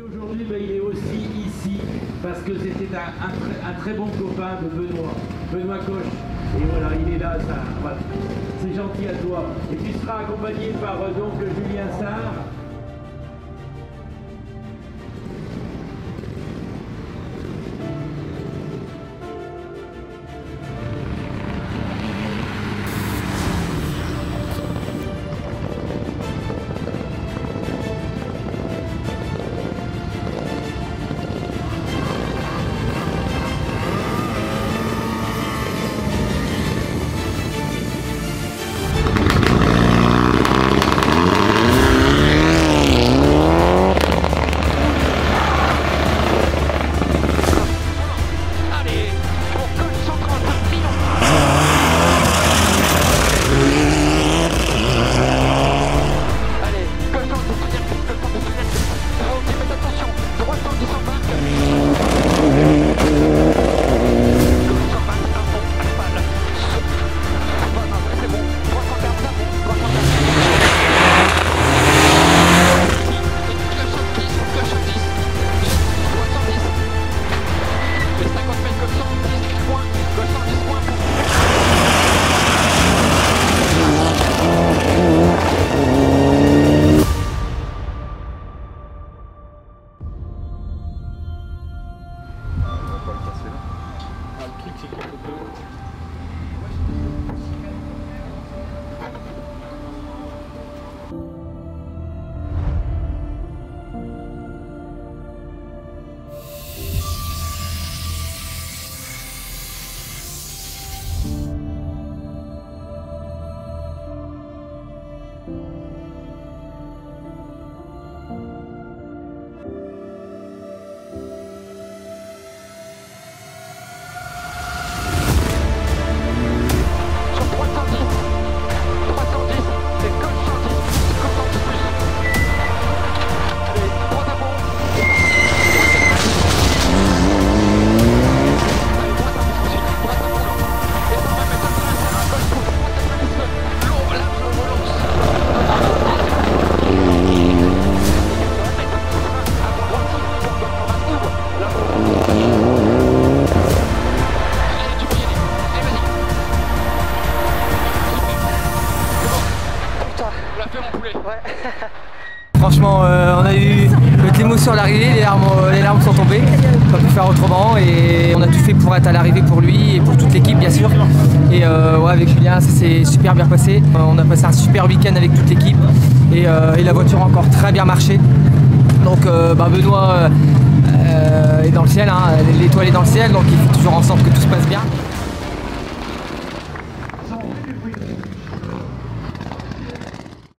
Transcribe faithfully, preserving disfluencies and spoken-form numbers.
Aujourd'hui, ben, il est aussi ici parce que c'était un, un, un très bon copain de Benoît, Benoît Coche. Et voilà, il est là, ça, voilà. C'est gentil à toi. Et tu seras accompagné par euh, donc Julien Sarr. Franchement, euh, on a eu de l'émotion à l'arrivée, les larmes, les larmes sont tombées. On n'a pas pu faire autrement et on a tout fait pour être à l'arrivée pour lui et pour toute l'équipe bien sûr. Et euh, ouais, avec Julien, ça s'est super bien passé. On a passé un super week-end avec toute l'équipe et, euh, et la voiture a encore très bien marché. Donc euh, bah, Benoît euh, est dans le ciel, hein, l'étoile est dans le ciel, donc il fait toujours en sorte que tout se passe bien.